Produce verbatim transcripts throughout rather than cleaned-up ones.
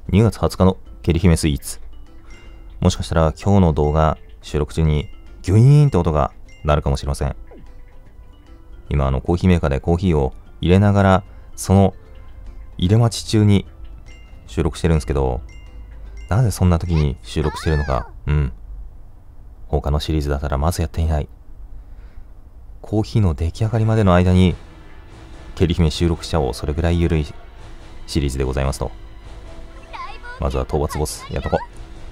にがつはつかのケリ姫スイーツ。もしかしたら今日の動画収録中にギュイーンって音が鳴るかもしれません。今あのコーヒーメーカーでコーヒーを入れながら、その入れ待ち中に収録してるんですけど、なぜそんな時に収録してるのか、うん。他のシリーズだったらまずやっていない。コーヒーの出来上がりまでの間に、ケリ姫収録しちゃおう。それぐらい緩いシリーズでございますと。まずは討伐ボス、やっとこ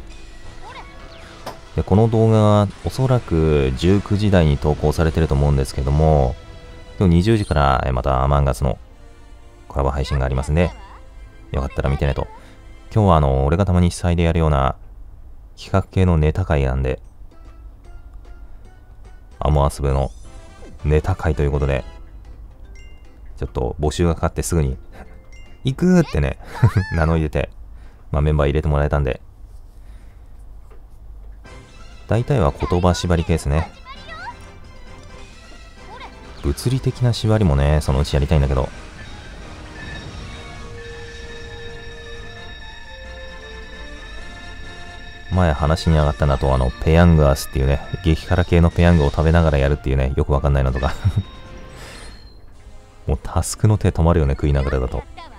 う。で、この動画はおそらくじゅうくじ台に投稿されてると思うんですけども、今日にじゅうじからまたアマンガスのコラボ配信がありますんで、よかったら見てねと。今日はあの、俺がたまに主催でやるような企画系のネタ会なんで、アモアス部のネタ会ということで、ちょっと募集がかかってすぐに、行くーってね、名乗り出て、まあメンバー入れてもらえたんで、大体は言葉縛り系ですね。物理的な縛りもね、そのうちやりたいんだけど、前話に上がったのと、あの、ペヤングアスっていうね、激辛系のペヤングを食べながらやるっていうね、よくわかんないのとか。もうタスクの手止まるよね、食いながらだと。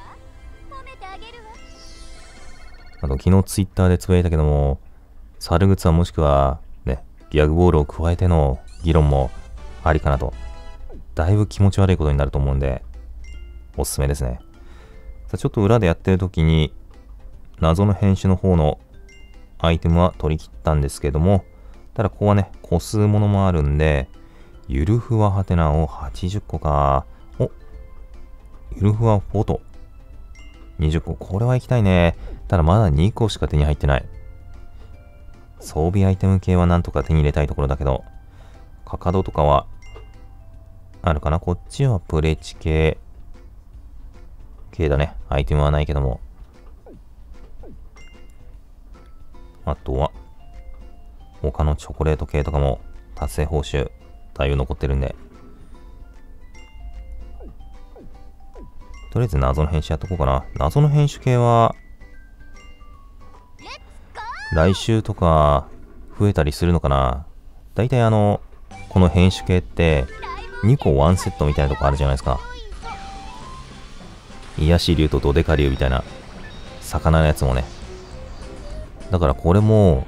あと、昨日ツイッターでつぶやいたけども、猿グツはもしくは、ね、ギャグボールを加えての議論もありかなと。だいぶ気持ち悪いことになると思うんで、おすすめですね。さあ、ちょっと裏でやってる時に、謎の編集の方のアイテムは取り切ったんですけども、ただここはね、個数ものもあるんで、ゆるふわはてなをはちじゅっこか。お、ゆるふわフォト。にじゅっこ。これは行きたいね。ただまだにこしか手に入ってない。装備アイテム系はなんとか手に入れたいところだけど、かかどとかは、あるかな。こっちはプレチ系。系だね。アイテムはないけども。あとは、他のチョコレート系とかも達成報酬、だいぶ残ってるんで。とりあえず謎の編集やっとこうかな。謎の編集系は、来週とか増えたりするのかな。だいたいあの、この編集系ってにこワンセットみたいなとこあるじゃないですか。癒し竜とドデカ竜みたいな魚のやつもね。だからこれも、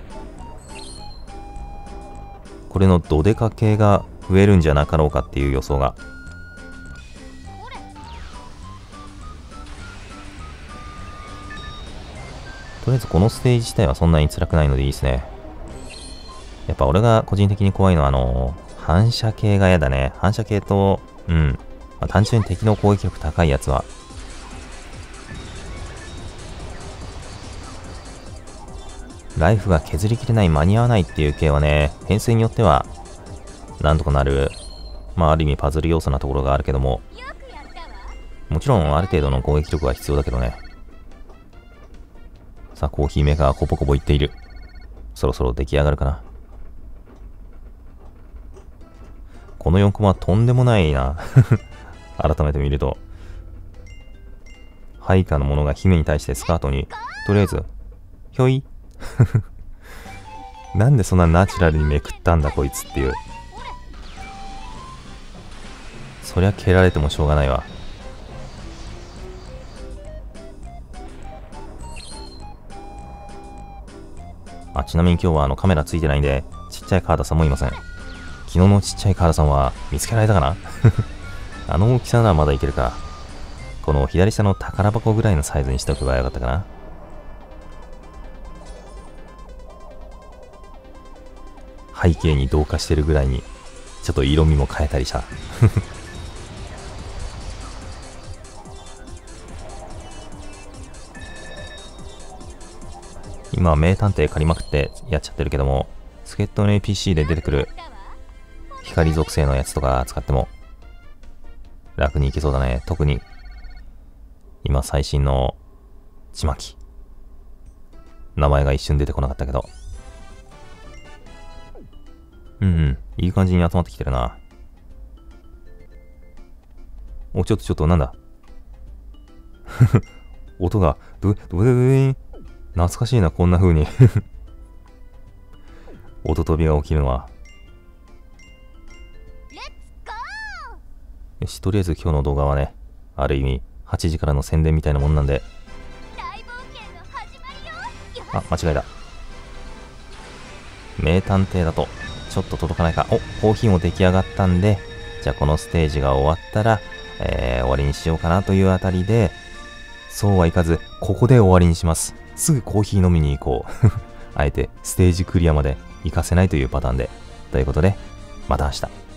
これのドデカ系が増えるんじゃなかろうかっていう予想が。とりあえずこのステージ自体はそんなに辛くないのでいいですね。やっぱ俺が個人的に怖いのはあの、反射系が嫌だね。反射系と、うん。まあ、単純に敵の攻撃力高いやつは、ライフが削りきれない、間に合わないっていう系はね、編成によっては、なんとかなる、まあある意味パズル要素なところがあるけども、もちろんある程度の攻撃力は必要だけどね。さあ、コーヒーメーカーがコポコポいっている。そろそろ出来上がるかな。このよんコマはとんでもないな。改めて見ると。配下の者が姫に対してスカートに、とりあえず、ひょいなんでそんなナチュラルにめくったんだこいつっていう。そりゃ蹴られてもしょうがないわ。あ、ちなみに今日はあのカメラついてないんで、ちっちゃいカーダさんもいません。昨日のちっちゃいカーダさんは見つけられたかなあの大きさならまだいけるか。この左下の宝箱ぐらいのサイズにしておけばよかったかな。背景に同化してるぐらいに、ちょっと色味も変えたりした。今は名探偵借りまくってやっちゃってるけども、助っ人の エーピーシー で出てくる光属性のやつとか使っても楽にいけそうだね。特に今最新のちまき。名前が一瞬出てこなかったけど。うんうん。いい感じに集まってきてるな。お、ちょっとちょっとなんだ音が、ど、ど、ど、ど、 懐かしいな、こんな風に音飛びが起きるのは。よし、とりあえず今日の動画はね、ある意味はちじからの宣伝みたいなもんなんで。あ、間違えた。名探偵だとちょっと届かないか。お、コーヒーも出来上がったんで、じゃあこのステージが終わったら、えー、終わりにしようかなというあたりで、そうはいかず、ここで終わりにします。すぐコーヒー飲みに行こう。あえてステージクリアまで行かせないというパターンで。ということで、また明日。